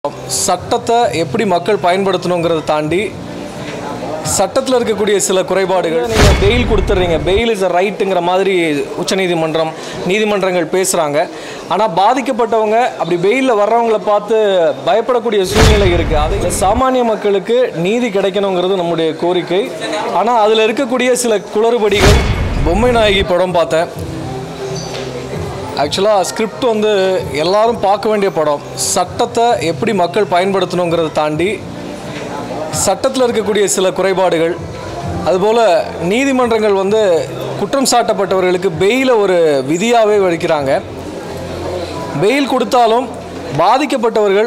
சட்டத்தை எப்படி மக்கள் பயன்படுத்தணுங்கிறத தாண்டி சட்டத்தில் இருக்கக்கூடிய சில குறைபாடுகள் நீங்கள் பெயில் கொடுத்துட்றீங்க, பெயில் இஸ் அ ரைட்டுங்கிற மாதிரி உச்சநீதிமன்றம் நீதிமன்றங்கள் பேசுகிறாங்க. ஆனால் பாதிக்கப்பட்டவங்க அப்படி பெயிலில் வர்றவங்கள பார்த்து பயப்படக்கூடிய சூழ்நிலை இருக்குது. அது சாமானிய மக்களுக்கு நீதி கிடைக்கணுங்கிறது நம்முடைய கோரிக்கை. ஆனால் அதில் இருக்கக்கூடிய சில குளறுபடிகள். பொம்மை நாயகி படம் பார்த்தேன். ஆக்சுவலாக ஸ்கிரிப்ட் எல்லாரும் பார்க்க வேண்டிய படம். சட்டத்தை எப்படி மக்கள் பயன்படுத்தணுங்கிறத தாண்டி சட்டத்தில் இருக்கக்கூடிய சில குறைபாடுகள், அதுபோல் நீதிமன்றங்கள் குற்றம் சாட்டப்பட்டவர்களுக்கு பெயிலை ஒரு விதியாகவே வடிக்கிறாங்க. பெயில் கொடுத்தாலும் பாதிக்கப்பட்டவர்கள்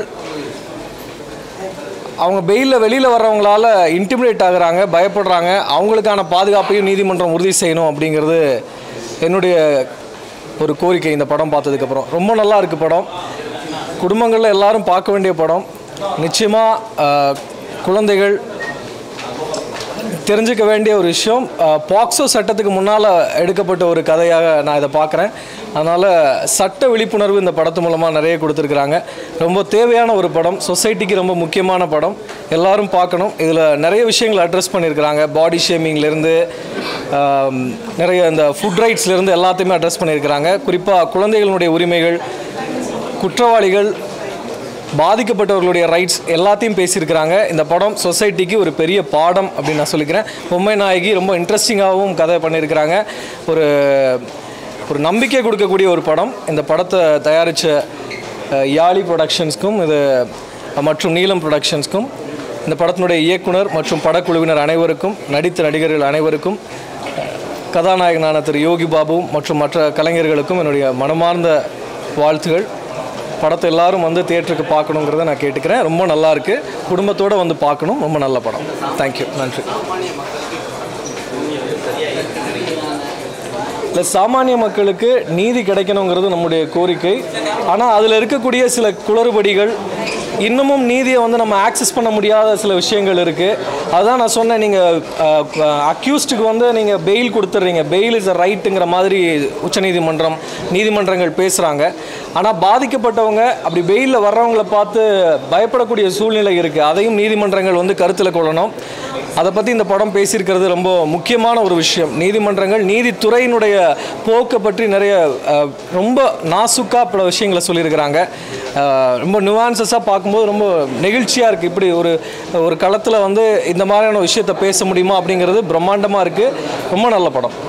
அவங்க பெயிலில் வெளியில் வர்றவங்களால இன்டிமிடேட் ஆகுறாங்க, பயப்படுறாங்க. அவங்களுக்கான பாதுகாப்பையும் நீதிமன்றம் உறுதி செய்யணும் அப்படிங்கிறது என்னுடைய ஒரு கோரிக்கை. இந்த படம் பார்த்ததுக்கப்புறம் ரொம்ப நல்லா இருக்குது படம். குடும்பங்களில் எல்லாரும் பார்க்க வேண்டிய படம். நிச்சயமாக குழந்தைகள் தெரிஞ்சுக்க வேண்டிய ஒரு விஷயம். பாக்ஸோ சட்டத்துக்கு முன்னால் எடுக்கப்பட்ட ஒரு கதையாக நான் இதை பார்க்குறேன். அதனால் சட்ட விழிப்புணர்வு இந்த படத்து மூலமாக நிறைய கொடுத்துருக்குறாங்க. ரொம்ப தேவையான ஒரு படம், சொசைட்டிக்கு ரொம்ப முக்கியமான படம். எல்லோரும் பார்க்கணும். இதில் நிறைய விஷயங்கள் அட்ரஸ் பண்ணியிருக்கிறாங்க. பாடி ஷேமிங்லேருந்து நிறைய இந்த ஃபுட் ரைட்ஸ்லேருந்து எல்லாத்தையுமே அட்ரஸ் பண்ணியிருக்கிறாங்க. குறிப்பாக குழந்தைகளுடைய உரிமைகள், குற்றவாளிகள், பாதிக்கப்பட்டவர்களுடைய ரைட்ஸ் எல்லாத்தையும் பேசியிருக்கிறாங்க. இந்த படம் சொசைட்டிக்கு ஒரு பெரிய பாடம் அப்படின்னு நான் சொல்லிக்கிறேன். பொம்மை நாயகி ரொம்ப இன்ட்ரெஸ்டிங்காகவும் கதை பண்ணியிருக்கிறாங்க. ஒரு நம்பிக்கை கொடுக்கக்கூடிய ஒரு படம். இந்த படத்தை தயாரித்த யாழி ப்ரொடக்ஷன்ஸ்க்கும் மற்றும் நீலம் ப்ரொடக்ஷன்ஸ்க்கும், இந்த படத்தினுடைய இயக்குனர் மற்றும் படக்குழுவினர் அனைவருக்கும், நடித்த நடிகர்கள் அனைவருக்கும், கதாநாயகனான திரு யோகி பாபு மற்றும் மற்ற கலைஞர்களுக்கும் என்னுடைய மனமார்ந்த வாழ்த்துகள். படத்தை எல்லாரும் தியேட்டருக்கு பார்க்கணுங்கிறத நான் கேட்டுக்கிறேன். ரொம்ப நல்லாயிருக்கு. குடும்பத்தோடு பார்க்கணும். ரொம்ப நல்ல படம். தேங்க்யூ. நன்றி. இல்லை, சாமானிய மக்களுக்கு நீதி கிடைக்கணுங்கிறது நம்முடைய கோரிக்கை. ஆனால் அதில் இருக்கக்கூடிய சில குளறுபடிகள், இன்னமும் நீதியை நம்ம ஆக்சஸ் பண்ண முடியாத சில விஷயங்கள் இருக்குது. அதுதான் நான் சொன்னேன். நீங்கள் அக்யூஸ்டுக்கு நீங்கள் பெயில் கொடுத்துட்றீங்க, பெயில் இஸ் அ ரைட்டுங்கிற மாதிரி உச்சநீதிமன்றம் நீதிமன்றங்கள் பேசுகிறாங்க. ஆனால் பாதிக்கப்பட்டவங்க அப்படி பெயிலில் வர்றவங்கள பார்த்து பயப்படக்கூடிய சூழ்நிலை இருக்குது. அதையும் நீதிமன்றங்கள் கருத்தில் கொள்ளணும். அதை பற்றி இந்த படம் பேசியிருக்கிறது ரொம்ப முக்கியமான ஒரு விஷயம். நீதிமன்றங்கள் நீதித்துறையினுடைய போக்கை பற்றி நிறைய ரொம்ப நாசுக்காக பல விஷயங்களை சொல்லியிருக்கிறாங்க. ரொம்ப நுவான்சஸாக பார்க்கும்போது ரொம்ப நெகிழ்ச்சியாக இருக்குது. இப்படி ஒரு களத்தில் இந்த மாதிரியான விஷயத்தை பேச முடியுமா அப்படிங்கிறது பிரம்மாண்டமாக இருக்குது. ரொம்ப நல்ல படம்.